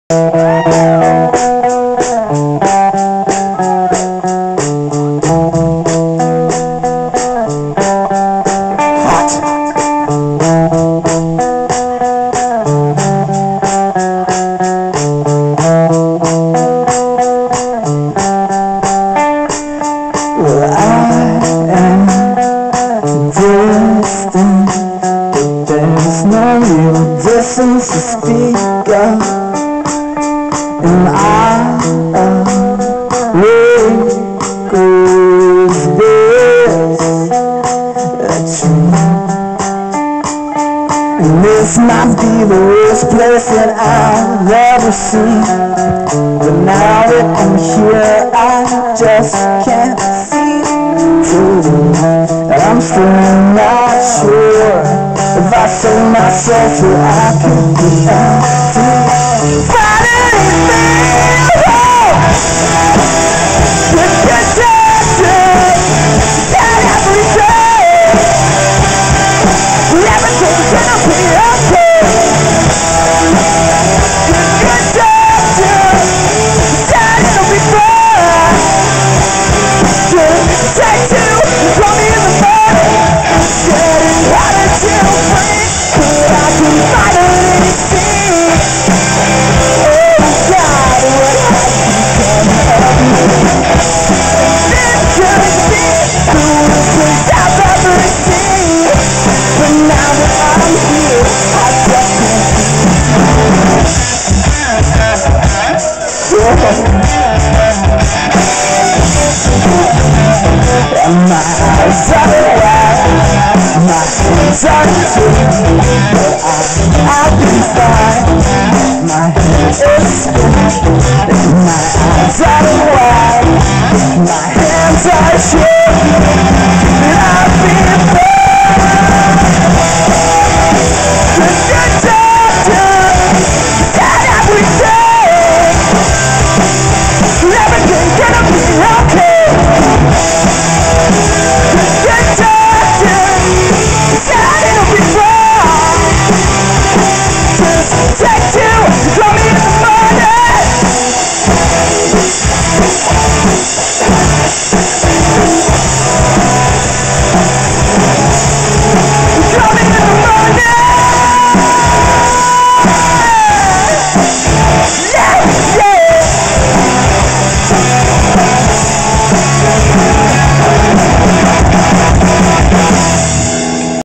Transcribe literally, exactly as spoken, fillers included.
Well, I am distant, but there's no real distance to speak of, and I really goes this a tree. And this might be the worst place that I've ever seen, but now that I'm here I just can't see through. And I'm still not sure if I sold myself so I could be empty. Why did it feel disconnected? That every day everything's gonna be okay. Disconnected, that it'll be fine. Take two, throw me in the morning. Getting harder to breathe, but I can finally see. Oh God, what has become of me? This could be the worst place I've ever seen, but now that I'm here, I just can't and my eyes are wide, my hands are too, but I, I'll be fine. My head is spinning, my eyes are wide, my hands are shaking, and I'll be fine.